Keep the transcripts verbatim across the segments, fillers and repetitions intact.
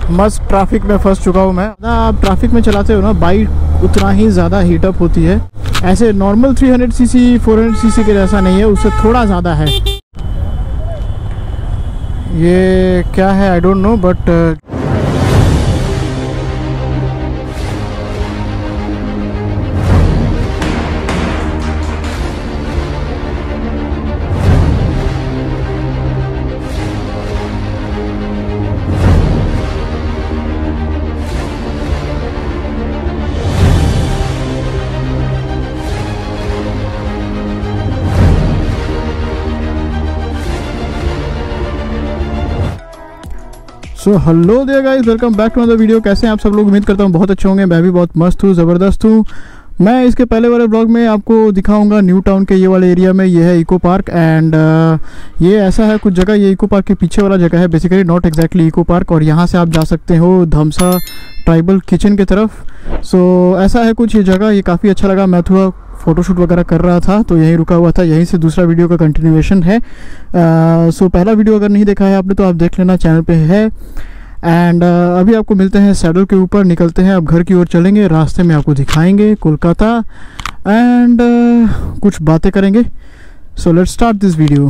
मस्त ट्रैफिक में फंस चुका हूँ मैं। ना आप ट्रैफिक में चलाते हो ना, बाइक उतना ही ज़्यादा हीटअप होती है। ऐसे नॉर्मल थ्री हंड्रेड सी सी फोर हंड्रेड सी सी के जैसा नहीं है, उससे थोड़ा ज़्यादा है। ये क्या है I don't know, but so hello there guys, welcome back to another video. कैसे हैं आप सब लोग? उम्मीद करता हूँ बहुत अच्छे होंगे। मैं भी बहुत मस्त हूँ, ज़बरदस्त हूँ। मैं इसके पहले वाले ब्लॉग में आपको दिखाऊंगा न्यू टाउन के ये वाले एरिया में। ये है इको पार्क एंड ये ऐसा है कुछ जगह, ये इको पार्क के पीछे वाला जगह है basically, not exactly Eco Park. और यहाँ से आप जा सकते हो धमसा ट्राइबल किचन की तरफ। सो so, ऐसा है कुछ ये जगह, ये काफ़ी अच्छा लगा। मैं थोड़ा फ़ोटोशूट वगैरह कर रहा था तो यहीं रुका हुआ था, यहीं से दूसरा वीडियो का कंटिन्यूएशन है। सो uh, so, पहला वीडियो अगर नहीं देखा है आपने तो आप देख लेना, चैनल पे है। एंड uh, अभी आपको मिलते हैं सैडल के ऊपर, निकलते हैं अब घर की ओर चलेंगे। रास्ते में आपको दिखाएंगे कोलकाता एंड uh, कुछ बातें करेंगे। So let's start this video.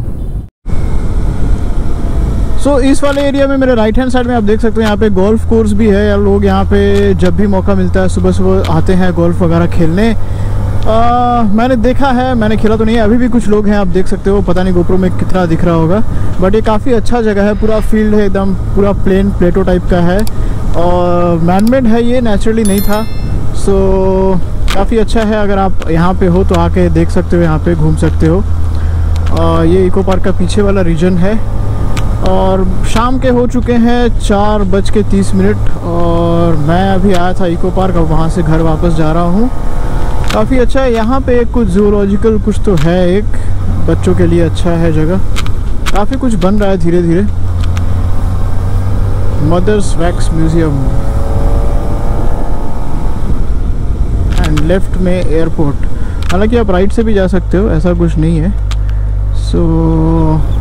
So इस वाले एरिया में मेरे राइट हैंड साइड में आप देख सकते हैं, यहाँ पे गोल्फ कोर्स भी है। या लोग यहाँ पे जब भी मौका मिलता है सुबह सुबह आते हैं गोल्फ वगैरह खेलने। आ, मैंने देखा है, मैंने खेला तो नहीं है, अभी भी कुछ लोग हैं आप देख सकते हो। पता नहीं गोप्रो में कितना दिख रहा होगा, बट ये काफ़ी अच्छा जगह है। पूरा फील्ड है एकदम, पूरा प्लेन प्लेटो टाइप का है और मैनमेड है, ये नेचुरली नहीं था। सो काफ़ी अच्छा है, अगर आप यहाँ पे हो तो आके देख सकते हो, यहाँ पे घूम सकते हो। आ, ये इको पार्क का पीछे वाला रीजन है और शाम के हो चुके हैं चार बज के तीस मिनट और मैं अभी आया था इको पार्क, अब वहाँ से घर वापस जा रहा हूँ। काफ़ी अच्छा है यहाँ पे, कुछ जूलॉजिकल कुछ तो है, एक बच्चों के लिए अच्छा है जगह। काफ़ी कुछ बन रहा है धीरे धीरे। Mother's Wax Museum and left में एयरपोर्ट। हालांकि आप राइट से भी जा सकते हो, ऐसा कुछ नहीं है। सो so,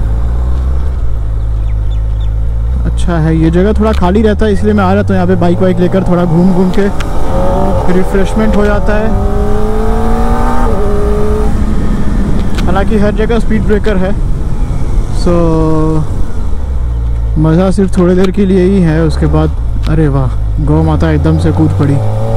अच्छा है ये जगह, थोड़ा खाली रहता है इसलिए मैं आ रहा था यहाँ पे बाइक वाइक लेकर, थोड़ा घूम घूम के रिफ्रेशमेंट हो जाता है। हालांकि हर जगह स्पीड ब्रेकर है, सो मज़ा सिर्फ थोड़ी देर के लिए ही है, उसके बाद अरे वाह, गौ माता एकदम से कूद पड़ी।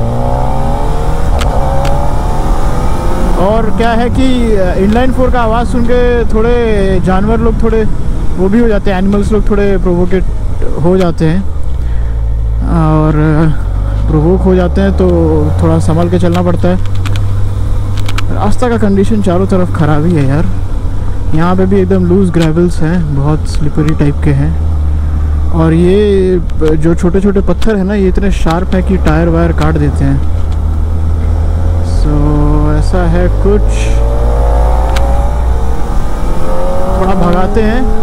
और क्या है कि इनलाइन फोर का आवाज़ सुन के थोड़े जानवर लोग थोड़े वो भी हो जाते हैं, एनिमल्स लोग थोड़े प्रोवोकेट हो जाते हैं और प्रोवोक हो जाते हैं तो थोड़ा संभल के चलना पड़ता है। रास्ता का कंडीशन चारों तरफ ख़राब ही है यार। यहाँ पे भी एकदम लूज ग्रेवल्स हैं, बहुत स्लिपरी टाइप के हैं। और ये जो छोटे छोटे पत्थर है ना, ये इतने शार्प है कि टायर वायर काट देते हैं। सो so, ऐसा है कुछ, थोड़ा भगाते हैं।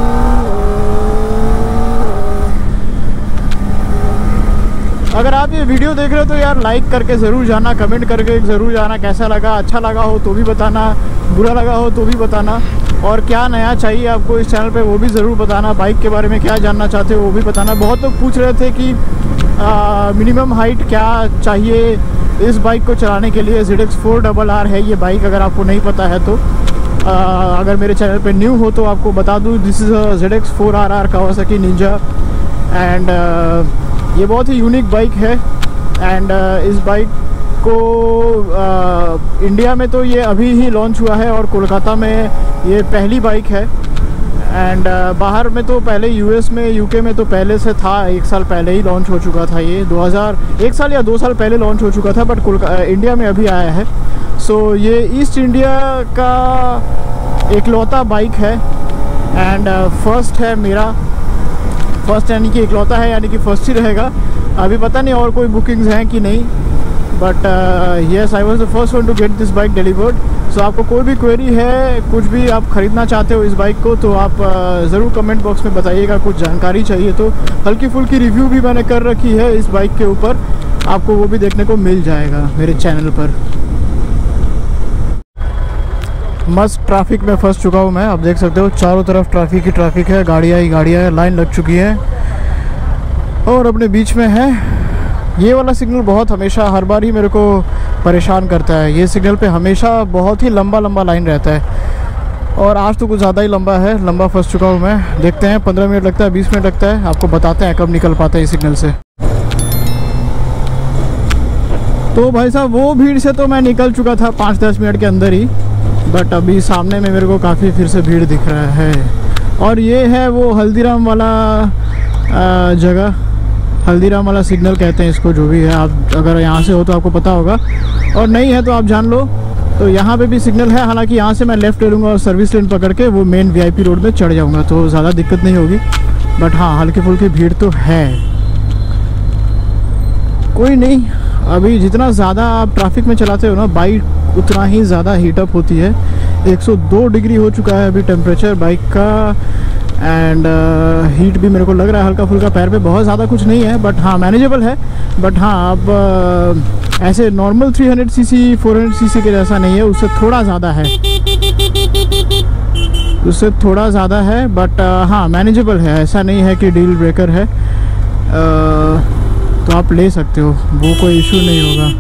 अगर आप ये वीडियो देख रहे हो तो यार लाइक करके ज़रूर जाना, कमेंट करके ज़रूर जाना कैसा लगा। अच्छा लगा हो तो भी बताना, बुरा लगा हो तो भी बताना। और क्या नया चाहिए आपको इस चैनल पे वो भी ज़रूर बताना। बाइक के बारे में क्या जानना चाहते हो वो भी बताना। बहुत लोग पूछ रहे थे कि मिनिमम हाइट क्या चाहिए इस बाइक को चलाने के लिए। Z X four double R है ये बाइक, अगर आपको नहीं पता है तो आ, अगर मेरे चैनल पे न्यू हो तो आपको बता दूँ, this is a Z X four R R Kawasaki Ninja and ये बहुत ही यूनिक बाइक है। एंड uh, इस बाइक को uh, इंडिया में तो ये अभी ही लॉन्च हुआ है और कोलकाता में ये पहली बाइक है। एंड uh, बाहर में तो पहले यूएस में, यूके में तो पहले से था, एक साल पहले ही लॉन्च हो चुका था ये, दो हज़ार एक साल या दो साल पहले लॉन्च हो चुका था, बट कोलकाता इंडिया में अभी आया है। सो so, ये ईस्ट इंडिया का एकलौता बाइक है एंड फर्स्ट uh, है मेरा, फर्स्ट यानी कि इकलौता है, यानी कि फर्स्ट ही रहेगा। अभी पता नहीं और कोई बुकिंग्स हैं कि नहीं, but yes I was the first one to get this bike delivered. So आपको कोई भी क्वेरी है, कुछ भी आप ख़रीदना चाहते हो इस बाइक को तो आप uh, ज़रूर कमेंट बॉक्स में बताइएगा। कुछ जानकारी चाहिए तो हल्की फुल्की रिव्यू भी मैंने कर रखी है इस बाइक के ऊपर, आपको वो भी देखने को मिल जाएगा मेरे चैनल पर। मस्त ट्रैफिक में फंस चुका हूँ मैं, आप देख सकते हो चारों तरफ ट्रैफिक ही ट्रैफिक है, गाड़ियाँ ही गाड़ियाँ हैं, लाइन लग चुकी है। और अपने बीच में है। ये वाला सिग्नल बहुत हमेशा हर बार ही मेरे को परेशान करता है। ये सिग्नल पे हमेशा बहुत ही लंबा लंबा लाइन रहता है और आज तो कुछ ज़्यादा ही लंबा है। लंबा फंस चुका हूँ मैं। देखते हैं पंद्रह मिनट लगता है, बीस मिनट लगता है, आपको बताते हैं कब निकल पाते हैं इस सिग्नल से। तो भाई साहब वो भीड़ से तो मैं निकल चुका था पाँच दस मिनट के अंदर ही, बट अभी सामने में मेरे को काफ़ी फिर से भीड़ दिख रहा है। और ये है वो हल्दीराम वाला जगह, हल्दीराम वाला सिग्नल कहते हैं इसको, जो भी है। आप अगर यहाँ से हो तो आपको पता होगा, और नहीं है तो आप जान लो। तो यहाँ पे भी सिग्नल है, हालांकि यहाँ से मैं लेफ़्ट ले लूँगा और सर्विस लेन पकड़ के वो मेन वीआईपी रोड में चढ़ जाऊँगा, तो ज़्यादा दिक्कत नहीं होगी। बट हाँ, हल्की फुल्की भीड़ तो है। कोई नहीं, अभी जितना ज़्यादा आप ट्रैफिक में चलाते हो ना बाइक, उतना ही ज़्यादा हीटअप होती है। एक सौ दो डिग्री हो चुका है अभी टेम्परेचर बाइक का। एंड हीट uh, भी मेरे को लग रहा है हल्का फुल्का। पैर पे बहुत ज़्यादा कुछ नहीं है, बट हाँ मैनेजेबल है। बट हाँ, अब uh, ऐसे normal three hundred cc four hundred cc के जैसा नहीं है, उससे थोड़ा ज़्यादा है, उससे थोड़ा ज़्यादा है। बट uh, हाँ मैनेजेबल है, ऐसा नहीं है कि डील ब्रेकर है। uh, तो आप ले सकते हो, वो कोई इशू नहीं होगा।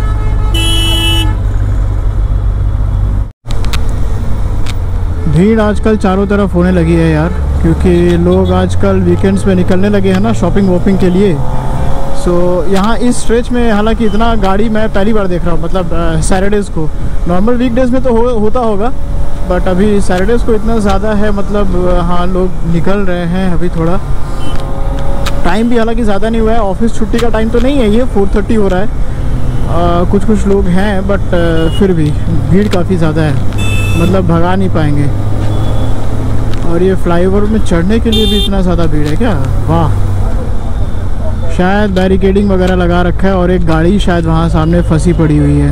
भीड़ आजकल चारों तरफ होने लगी है यार, क्योंकि लोग आजकल वीकेंड्स में निकलने लगे हैं ना शॉपिंग वॉपिंग के लिए। सो so, यहाँ इस स्ट्रेच में हालांकि इतना गाड़ी मैं पहली बार देख रहा हूँ, मतलब सैटरडेज़ को। नॉर्मल वीकडेज़ में तो हो, होता होगा, बट अभी सैटरडेज़ को इतना ज़्यादा है। मतलब हाँ, लोग निकल रहे हैं अभी। थोड़ा टाइम भी हालांकि ज़्यादा नहीं हुआ है, ऑफिस छुट्टी का टाइम तो नहीं है, ये फोर थर्टी हो रहा है। आ, कुछ कुछ लोग हैं, बट फिर भी भीड़ काफ़ी ज़्यादा है, मतलब भगा नहीं पाएंगे। और ये फ्लाईओवर में चढ़ने के लिए भी इतना ज़्यादा भीड़ है क्या? वाह, शायद बैरिकेडिंग वगैरह लगा रखा है और एक गाड़ी शायद वहाँ सामने फंसी पड़ी हुई है,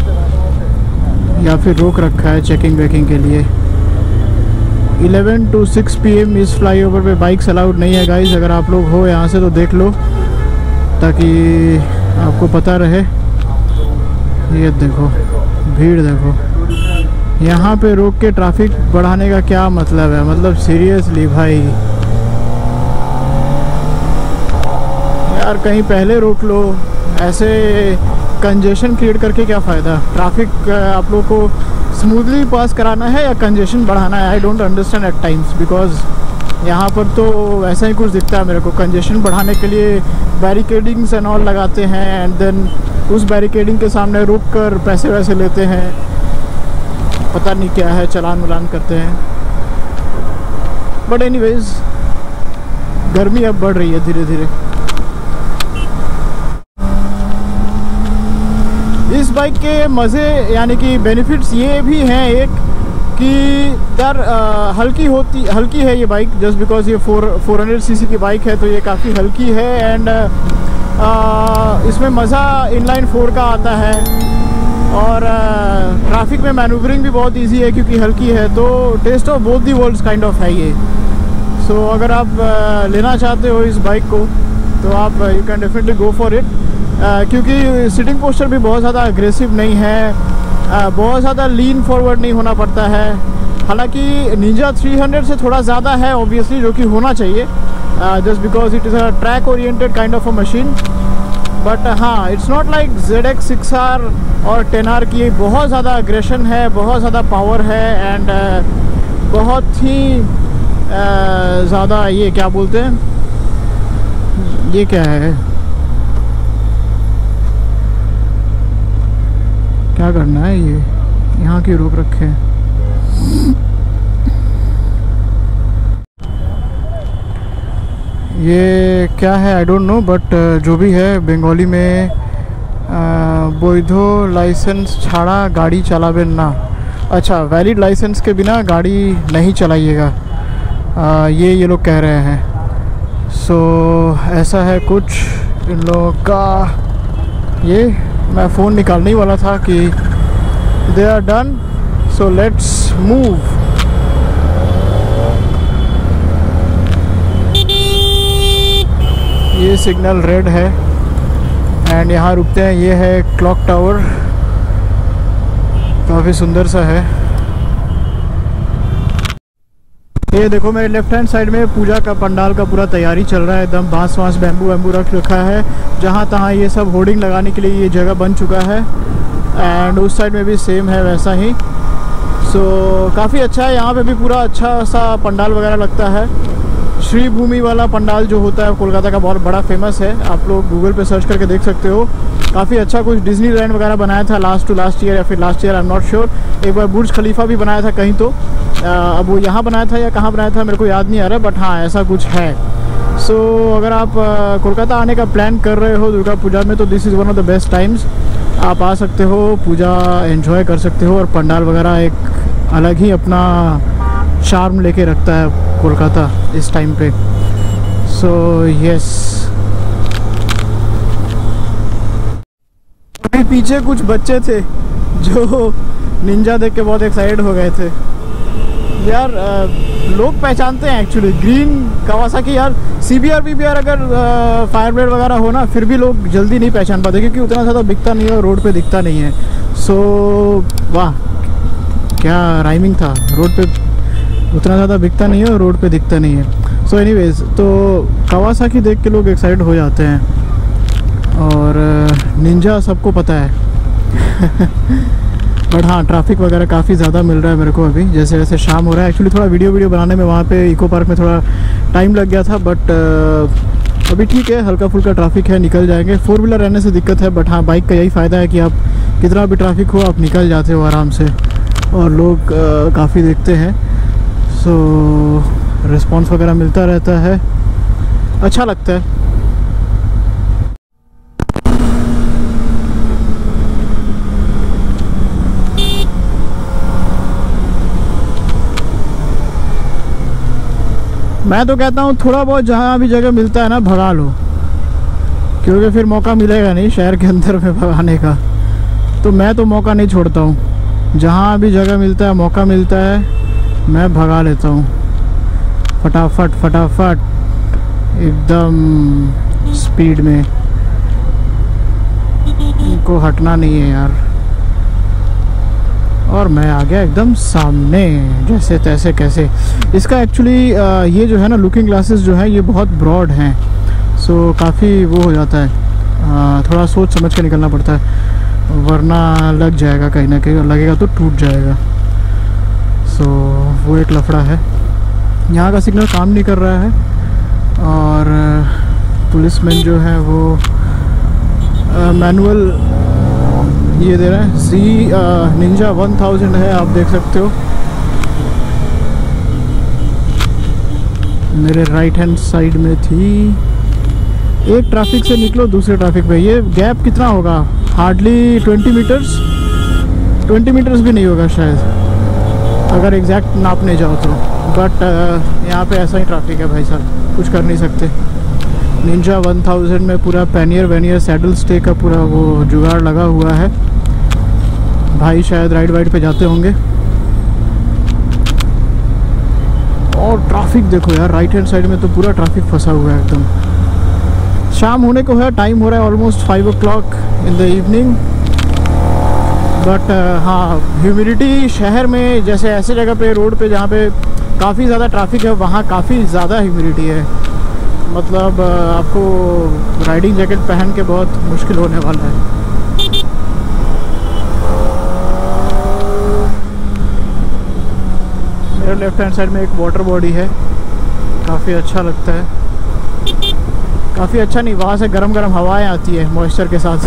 या फिर रोक रखा है चेकिंग वेकिंग के लिए। इलेवन टू सिक्स पी एम इस फ्लाईओवर पे बाइक्स अलाउड नहीं है गाइस। अगर आप लोग हो यहाँ से तो देख लो, ताकि आपको पता रहे। ये देखो भीड़, देखो यहाँ पे रोक के ट्रैफिक बढ़ाने का क्या मतलब है? मतलब सीरियसली भाई यार, कहीं पहले रोक लो। ऐसे कंजेशन क्रिएट करके क्या फ़ायदा? ट्रैफिक आप लोग को स्मूथली पास कराना है या कंजेशन बढ़ाना है? I don't understand at times, because यहाँ पर तो वैसा ही कुछ दिखता है मेरे को। कंजेशन बढ़ाने के लिए बैरिकेडिंग्स एंड ऑल लगाते हैं, एंड देन उस बैरिकेडिंग के सामने रुक कर पैसे वैसे लेते हैं, पता नहीं क्या है, चलान वलान करते हैं। बट एनीवेज, गर्मी अब बढ़ रही है धीरे धीरे। इस बाइक के मज़े यानी कि बेनिफिट्स ये भी हैं एक कि यार हल्की होती हल्की है ये बाइक, जस्ट बिकॉज ये फोर फोर हंड्रेड सी सी की बाइक है, तो ये काफ़ी हल्की है। एंड इसमें मज़ा इनलाइन फोर का आता है, और ट्रैफिक में मैनूवरिंग भी बहुत इजी है क्योंकि हल्की है। तो taste of both the worlds kind of है ये। सो so, अगर आप uh, लेना चाहते हो इस बाइक को, तो आप you can definitely go for it, क्योंकि सिटिंग पोस्चर भी बहुत ज़्यादा अग्रेसिव नहीं है, uh, बहुत ज़्यादा लीन फॉरवर्ड नहीं होना पड़ता है। हालांकि निंजा थ्री हंड्रेड से थोड़ा ज़्यादा है ऑब्वियसली, जो कि होना चाहिए, just because it is a track oriented kind of a machine. But हाँ, it's not like Z X six R और टेन आर की बहुत ज़्यादा अग्रेशन है, बहुत ज़्यादा पावर है, एंड uh, बहुत ही uh, ज़्यादा ये क्या बोलते हैं, ये क्या है, क्या करना है, ये यहाँ की रोक रखे हैं। ये क्या है आई डोंट नो, बट जो भी है बंगाली में बोइधो लाइसेंस छाड़ा गाड़ी चलावे ना। अच्छा, वैलिड लाइसेंस के बिना गाड़ी नहीं चलाइएगा, ये ये लोग कह रहे हैं। सो so, ऐसा है कुछ इन लोगों का। ये मैं फ़ोन निकालने ही वाला था कि they are done, so let's move. ये सिग्नल रेड है एंड यहाँ रुकते हैं। ये है क्लॉक टावर, काफ़ी सुंदर सा है। ये देखो मेरे लेफ्ट हैंड साइड में पूजा का पंडाल का पूरा तैयारी चल रहा है, एकदम बांस वांस बैम्बू वैम्बू रख रखा है, जहाँ तहाँ ये सब होर्डिंग लगाने के लिए ये जगह बन चुका है। एंड उस साइड में भी सेम है वैसा ही। सो so, काफ़ी अच्छा है, यहाँ पे भी पूरा अच्छा सा पंडाल वगैरह लगता है। श्री भूमि वाला पंडाल जो होता है कोलकाता का बहुत बड़ा फेमस है, आप लोग गूगल पे सर्च करके देख सकते हो। काफ़ी अच्छा कुछ डिज्नी लैंड वगैरह बनाया था लास्ट टू लास्ट ईयर या फिर last year, I am not sure. एक बार बुर्ज खलीफा भी बनाया था कहीं, तो आ, अब वो यहाँ बनाया था या कहाँ बनाया था मेरे को याद नहीं आ रहा, बट हाँ ऐसा कुछ है। सो so, अगर आप कोलकाता आने का प्लान कर रहे हो दुर्गा पूजा में, तो this is one of the best times. आप आ सकते हो, पूजा एंजॉय कर सकते हो, और पंडाल वगैरह एक अलग ही अपना चार्म लेके रखता है कोलकाता इस टाइम पे। सो यस, अभी पीछे कुछ बच्चे थे जो निंजा देख के बहुत एक्साइटेड हो गए थे यार। आ, लोग पहचानते हैं एक्चुअली ग्रीन कावासाकी यार। सीबीआर बीबीआर अगर फायर ब्रिगेड वगैरह हो ना, फिर भी लोग जल्दी नहीं पहचान पाते, क्योंकि उतना ज़्यादा दिखता नहीं है और रोड पे दिखता नहीं है। सो वाह, क्या राइमिंग था, रोड पे उतना ज़्यादा बिकता नहीं है और रोड पे दिखता नहीं है। सो एनीवेज, तो कावासाकी देख के लोग एक्साइटेड हो जाते हैं, और निंजा सबको पता है। बट हाँ, ट्रैफिक वगैरह काफ़ी ज़्यादा मिल रहा है मेरे को अभी, जैसे जैसे शाम हो रहा है। एक्चुअली थोड़ा वीडियो वीडियो बनाने में वहाँ पे इको पार्क में थोड़ा टाइम लग गया था, बट अभी ठीक है, हल्का फुल्का ट्रैफिक है, निकल जाएंगे। फोर व्हीलर रहने से दिक्कत है, बट हाँ बाइक का यही फ़ायदा है कि आप कितना भी ट्रैफिक हो आप निकल जाते हो आराम से, और लोग काफ़ी देखते हैं। सो रिस्पॉन्स वगैरह मिलता रहता है, अच्छा लगता है। मैं तो कहता हूँ थोड़ा बहुत जहाँ भी जगह मिलता है ना, भगा लो, क्योंकि फिर मौका मिलेगा नहीं शहर के अंदर में भगाने का। तो मैं तो मौका नहीं छोड़ता हूँ, जहाँ भी जगह मिलता है, मौका मिलता है, मैं भगा लेता हूँ फटाफट फटाफट एकदम स्पीड में। इनको हटना नहीं है यार। और मैं आ गया एकदम सामने, जैसे तैसे कैसे। इसका एक्चुअली ये जो है ना, लुकिंग ग्लासेस जो है ये बहुत ब्रॉड हैं, सो काफ़ी वो हो जाता है, आ, थोड़ा सोच समझ के निकलना पड़ता है, वरना लग जाएगा कहीं ना कहीं, लगेगा तो टूट जाएगा। सो वो एक लफड़ा है। यहाँ का सिग्नल काम नहीं कर रहा है, और पुलिसमैन जो है वो मैनुअल ये दे रहा है। सी निंजा वन थाउजेंड है, आप देख सकते हो मेरे राइट हैंड साइड में थी। एक ट्रैफिक से निकलो दूसरे ट्रैफिक पे, ये गैप कितना होगा, hardly twenty metres twenty metres भी नहीं होगा शायद, अगर एग्जैक्ट नापने जाओ तो। बट यहाँ पे ऐसा ही ट्रैफिक है भाई साहब, कुछ कर नहीं सकते। निंजा वन थाउजेंड में पूरा पैनियर वैनियर सैडल स्टे का पूरा वो जुगाड़ लगा हुआ है। भाई शायद राइड वाइड पे जाते होंगे। और ट्रैफिक देखो यार, राइट हैंड साइड में तो पूरा ट्रैफिक फंसा हुआ है एकदम। शाम होने को है, टाइम हो रहा है almost five o'clock in the evening. But हाँ, ह्यूमिडिटी शहर में, जैसे ऐसे जगह पे रोड पे जहाँ पे काफ़ी ज़्यादा ट्रैफिक है, वहाँ काफ़ी ज़्यादा ह्यूमिडिटी है। मतलब आपको राइडिंग जैकेट पहन के बहुत मुश्किल होने वाला है। मेरे लेफ्ट हैंड साइड में एक वाटर बॉडी है, काफ़ी अच्छा लगता है। काफ़ी अच्छा नहीं, वहाँ से गरम गरम हवाएं आती है मॉइस्चर के साथ।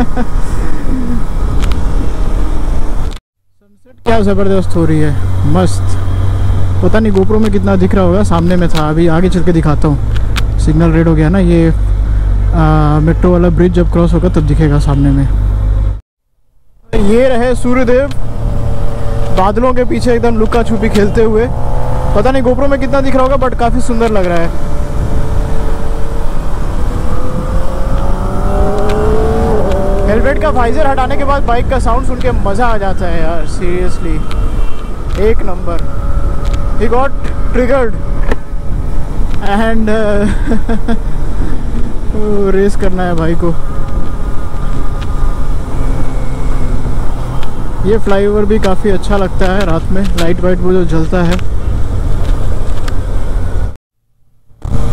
सनसेट क्या ज़बरदस्त हो रही है, मस्त। पता नहीं गोप्रो में कितना दिख रहा होगा, सामने में था, अभी आगे चल के दिखाता हूँ। सिग्नल रेड हो गया ना, ये मेट्रो वाला ब्रिज जब क्रॉस होगा तब दिखेगा सामने में। ये रहे सूर्यदेव बादलों के पीछे एकदम लुका छुपी खेलते हुए। पता नहीं गोप्रो में कितना दिख रहा होगा, बट काफ़ी सुंदर लग रहा है। हेलमेट का वाइजर हटाने के बाद बाइक का साउंड सुन के मज़ा आ जाता है यार, सीरियसली एक नंबर। He got triggered and race करना है भाई को। ये फ्लाईओवर भी काफ़ी अच्छा लगता है रात में, लाइट वाइट वो जो जलता है।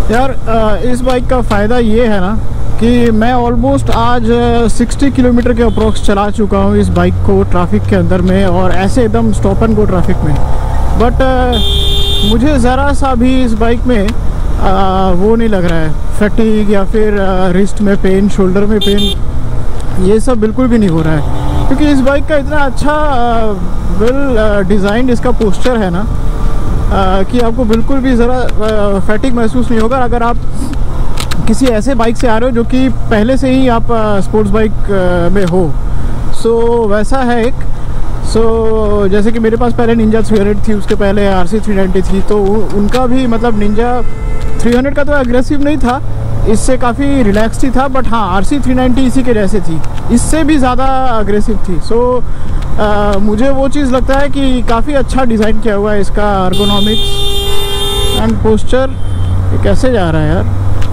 यार इस बाइक का फ़ायदा ये है ना कि मैं ऑलमोस्ट आज साठ किलोमीटर के अप्रोक्स चला चुका हूँ इस बाइक को ट्रैफिक के अंदर में, और ऐसे एकदम स्टॉप एंड गो ट्रैफिक में। बट मुझे ज़रा सा भी इस बाइक में आ, वो नहीं लग रहा है, फटीग या फिर रिस्ट में पेन, शोल्डर में पेन, ये सब बिल्कुल भी नहीं हो रहा है। क्योंकि इस बाइक का इतना अच्छा वेल डिज़ाइंड इसका पोस्चर है ना आ, कि आपको बिल्कुल भी ज़रा फैटिक महसूस नहीं होगा। अगर आप किसी ऐसे बाइक से आ रहे हो जो कि पहले से ही आप स्पोर्ट्स बाइक में हो, सो वैसा है एक। सो so, जैसे कि मेरे पास पहले निंजा थ्री हंड्रेड थी, उसके पहले आर सी थ्री नाइंटी थी, तो उनका भी मतलब निंजा थ्री हंड्रेड का तो एग्रेसिव नहीं था, इससे काफ़ी रिलैक्स ही था। बट हाँ, आर सी थ्री नाइंटी इसी के जैसे थी, इससे भी ज़्यादा अग्रेसिव थी। सो so, मुझे वो चीज़ लगता है कि काफ़ी अच्छा डिज़ाइन किया हुआ है इसका एर्गोनॉमिक्स एंड पोस्चर। ये कैसे जा रहा है यार?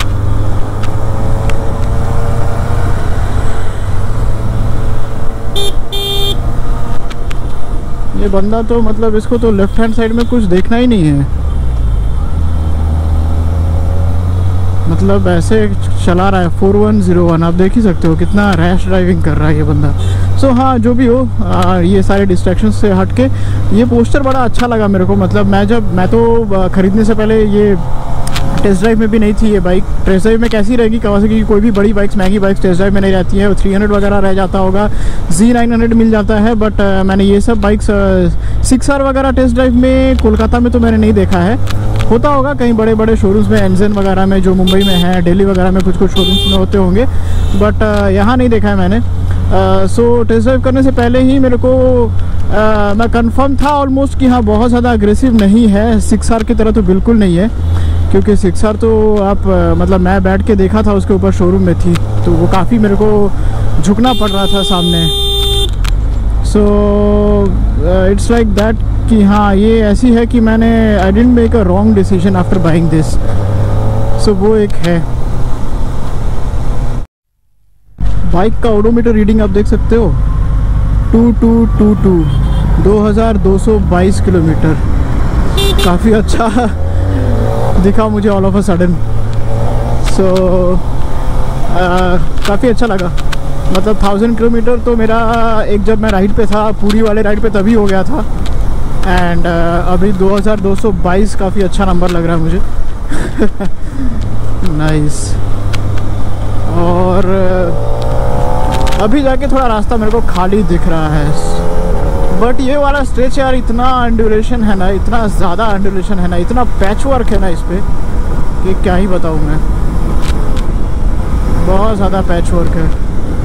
ये बंदा तो मतलब इसको तो लेफ्ट हैंड साइड में कुछ देखना ही नहीं है, मतलब ऐसे चला रहा है फोर वन ज़ीरो वन। आप देख ही सकते हो कितना रैश ड्राइविंग कर रहा है ये बंदा। सो so, हाँ, जो भी हो, आ, ये सारे डिस्ट्रैक्शंस से हट के ये पोस्टर बड़ा अच्छा लगा मेरे को। मतलब मैं जब मैं तो ख़रीदने से पहले ये टेस्ट ड्राइव में भी नहीं थी ये बाइक। टेस्ट ड्राइव में कैसी रहेगी कवासाकी की कोई भी बड़ी बाइक्स, महंगी बाइक्स टेस्ट ड्राइव में नहीं रहती है, थ्री हंड्रेड वगैरह रह जाता होगा, जी नाइन हंड्रेड मिल जाता है। बट uh, मैंने ये सब बाइक्स सिक्स आर वगैरह टेस्ट ड्राइव में कोलकाता में तो मैंने नहीं देखा है। होता होगा कहीं बड़े बड़े शोरूम्स में, एनजेन वगैरह में जो मुंबई में है, दिल्ली वगैरह में कुछ कुछ शोरूम्स में होते होंगे, बट uh, यहाँ नहीं देखा है मैंने। सो टेस्ट ड्राइव करने से पहले ही मेरे को uh, मैं कंफर्म था ऑलमोस्ट कि हाँ बहुत ज़्यादा अग्रेसिव नहीं है, सिक्स आर की तरह तो बिल्कुल नहीं है। क्योंकि सिक्स आर तो आप मतलब मैं बैठ के देखा था उसके ऊपर शोरूम में थी, तो वो काफ़ी मेरे को झुकना पड़ रहा था सामने। सो इट्स लाइक दैट कि हाँ ये ऐसी है कि मैंने I didn't make a wrong decision after buying this. So वो एक है। बाइक का ओडोमीटर रीडिंग आप देख सकते हो, टू टू टू टू दो हज़ार दो सौ बाईस किलोमीटर, काफ़ी अच्छा दिखा मुझे all of a sudden. So काफ़ी अच्छा लगा। मतलब थाउजेंड किलोमीटर तो मेरा एक जब मैं राइड पे था, पूरी वाले राइड पे तभी हो गया था, एंड uh, अभी दो हज़ार दो सौ बाईस काफ़ी अच्छा नंबर लग रहा है मुझे। नाइस। और uh, अभी जाके थोड़ा रास्ता मेरे को खाली दिख रहा है, बट ये वाला स्ट्रेच यार इतना अंडुलेशन है ना, इतना ज़्यादा अंडुलेशन है ना, इतना पैच वर्क है ना इस पर कि क्या ही बताऊँ मैं, बहुत ज़्यादा पैच वर्क है।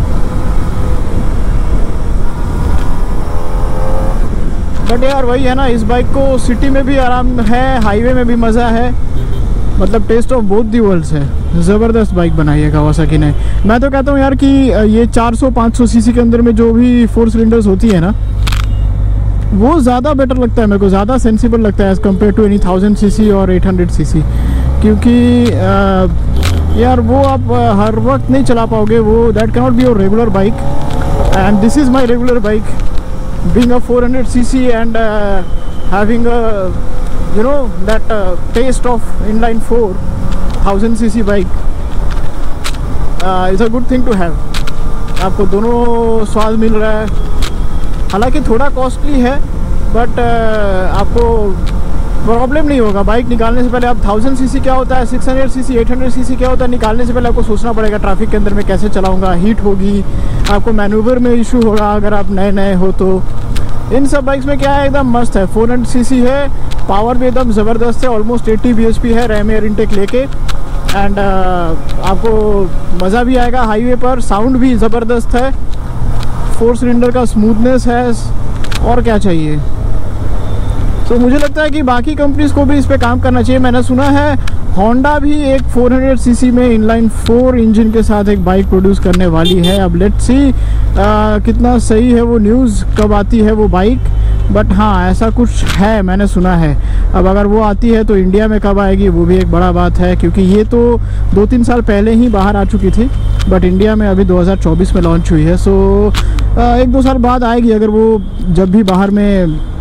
बट यार वही है ना, इस बाइक को सिटी में भी आराम है, हाईवे में भी मज़ा है, मतलब taste of both the worlds है। ज़बरदस्त बाइक बनाई है कावासाकी ने। मैं तो कहता हूँ यार कि ये चार सौ पाँच सौ सीसी के अंदर में जो भी फोर सिलेंडर्स होती है ना, वो ज़्यादा बेटर लगता है मेरे को, ज़्यादा सेंसिबल लगता है as compare to any thousand c c और एट हंड्रेड सी सी। क्योंकि आ, यार वो आप हर वक्त नहीं चला पाओगे, वो that can not be your regular bike, and this is my regular bike, being a four hundred c c and uh, having a you know that uh, taste of inline four thousand c c bike uh, is a good thing to have। आपको दोनों स्वाद मिल रहा है, हालांकि थोड़ा costly है, but uh, आपको problem नहीं होगा। बाइक निकालने से पहले आप थाउजेंड सी सी क्या होता है, सिक्स हंड्रेड सी सी, एट हंड्रेड सी सी क्या होता है, निकालने से पहले आपको सोचना पड़ेगा ट्रैफिक के अंदर में कैसे चलाऊंगा, हीट होगी, आपको मैन्यूवर में इशू होगा अगर आप नए नए हो तो। इन सब बाइक्स में क्या है, एकदम मस्त है, फोर हंड्रेड सी सी है, पावर भी एकदम ज़बरदस्त है, almost eighty B H P है रैम एयर इनटेक लेके, एंड uh, आपको मज़ा भी आएगा हाईवे पर, साउंड भी ज़बरदस्त है, फोर सिलेंडर का स्मूथनेस है, और क्या चाहिए। तो so, मुझे लगता है कि बाकी कंपनीज़ को भी इस पे काम करना चाहिए। मैंने सुना है होंडा भी एक फोर हंड्रेड सी सी में इनलाइन फोर इंजन के साथ एक बाइक प्रोड्यूस करने वाली है। अब लेट्स सी कितना सही है वो न्यूज़, कब आती है वो बाइक, बट हाँ ऐसा कुछ है मैंने सुना है। अब अगर वो आती है तो इंडिया में कब आएगी वो भी एक बड़ा बात है, क्योंकि ये तो दो तीन साल पहले ही बाहर आ चुकी थी, बट इंडिया में अभी दो हज़ार चौबीस में लॉन्च हुई है। सो एक दो साल बाद आएगी, अगर वो जब भी बाहर में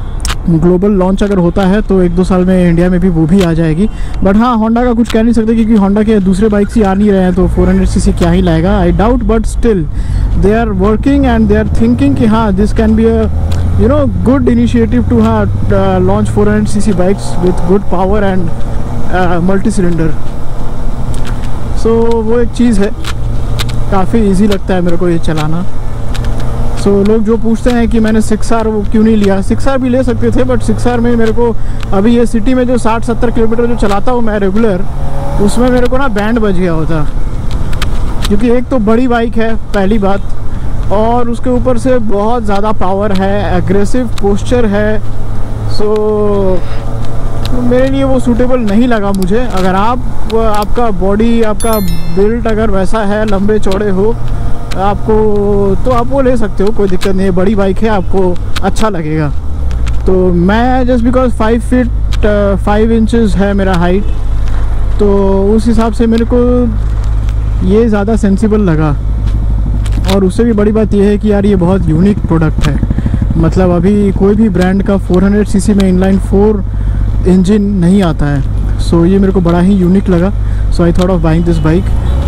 ग्लोबल लॉन्च अगर होता है तो एक दो साल में इंडिया में भी वो भी आ जाएगी। बट हाँ, होंडा का कुछ कह नहीं सकते क्योंकि होंडा के दूसरे बाइक्स ही आ नहीं रहे हैं, तो फोर हंड्रेड सी सी क्या ही लाएगा, I doubt. But still they are working and they are thinking कि हाँ this can be a you know good initiative to हाँ launch four hundred C C bikes with good power and multi cylinder. So वो एक चीज़ है, काफ़ी easy लगता है मेरे को ये चलाना। सो so, लोग जो पूछते हैं कि मैंने सिक्स आर वो क्यों नहीं लिया, सिक्स आर भी ले सकते थे, बट सिक्स आर में मेरे को अभी ये सिटी में जो साठ सत्तर किलोमीटर जो चलाता हूँ मैं रेगुलर, उसमें मेरे को ना बैंड बज गया होता, क्योंकि एक तो बड़ी बाइक है पहली बात, और उसके ऊपर से बहुत ज़्यादा पावर है, एग्रेसिव पोस्चर है। सो so, मेरे लिए वो सूटेबल नहीं लगा मुझे। अगर आप आपका बॉडी आपका बिल्ट अगर वैसा है, लंबे चौड़े हो आपको, तो आप वो ले सकते हो, कोई दिक्कत नहीं है, बड़ी बाइक है, आपको अच्छा लगेगा। तो मैं just because five feet five inches है मेरा हाइट, तो उस हिसाब से मेरे को ये ज़्यादा सेंसिबल लगा। और उससे भी बड़ी बात यह है कि यार ये बहुत यूनिक प्रोडक्ट है, मतलब अभी कोई भी ब्रांड का फोर हंड्रेड सी सी में इनलाइन फोर इंजन नहीं आता है। सो ये मेरे को बड़ा ही यूनिक लगा, so I thought of buying this bike.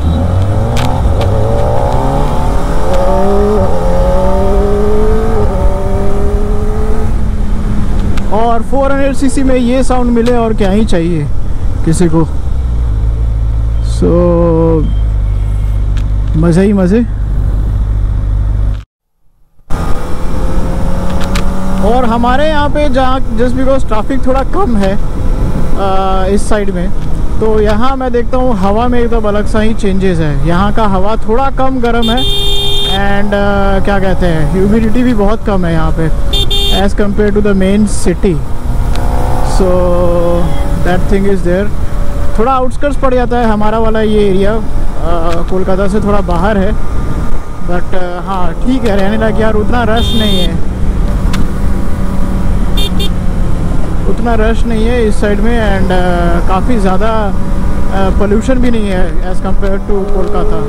और फोर हंड्रेड सी सी में ये साउंड मिले और क्या ही चाहिए किसी को। सो मज़े ही मज़े। और हमारे यहाँ पे जहाँ जस्ट बिकॉज ट्रैफिक थोड़ा कम है आ, इस साइड में, तो यहाँ मैं देखता हूँ हवा में एकदम अलग सा ही चेंजेस है। यहाँ का हवा थोड़ा कम गर्म है एंड uh, क्या कहते हैं, ह्यूमिडिटी भी बहुत कम है यहाँ पे as compare to the main city. So that thing is there. थोड़ा आउटस्कर्ट्स पड़ जाता है हमारा वाला ये एरिया, कोलकाता से थोड़ा बाहर है, बट uh, हाँ ठीक है, रहने लायक यार। उतना रश नहीं है, उतना रश नहीं है इस साइड में, एंड uh, काफ़ी ज़्यादा पोल्यूशन uh, भी नहीं है एज़ कम्पेयर टू कोलकाता।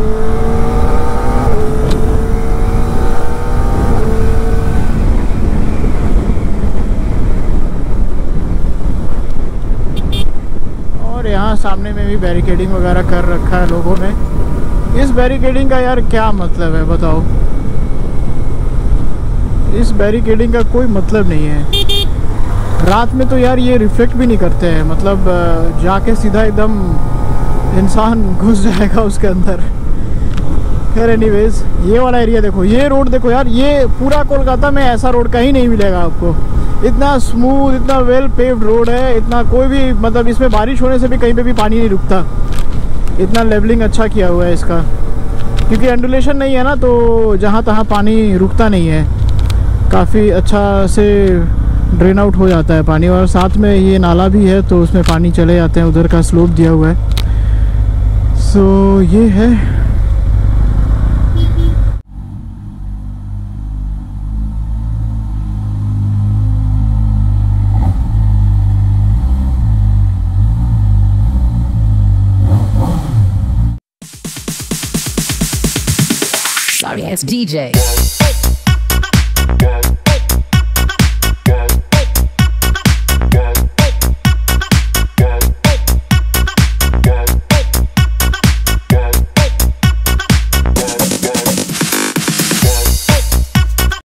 यहाँ सामने में भी बैरिकेडिंग वगैरह कर रखा है लोगों ने। इस बैरिकेडिंग का यार क्या मतलब है बताओ, इस बैरिकेडिंग का कोई मतलब नहीं है। रात में तो यार ये रिफ्लेक्ट भी नहीं करते हैं, मतलब जाके सीधा एकदम इंसान घुस जाएगा उसके अंदर। खैर एनीवेज, ये वाला एरिया देखो, ये रोड देखो यार, ये पूरा कोलकाता में ऐसा रोड कहीं नहीं मिलेगा आपको। इतना स्मूथ, इतना वेल पेव्ड रोड है, इतना कोई भी मतलब इसमें बारिश होने से भी कहीं पे भी पानी नहीं रुकता। इतना लेवलिंग अच्छा किया हुआ है इसका, क्योंकि एंडुलेशन नहीं है ना, तो जहाँ तहाँ पानी रुकता नहीं है, काफ़ी अच्छा से ड्रेन आउट हो जाता है पानी। और साथ में ये नाला भी है, तो उसमें पानी चले जाते हैं, उधर का स्लोप दिया हुआ है। सो ये है। Sorry, it's D J.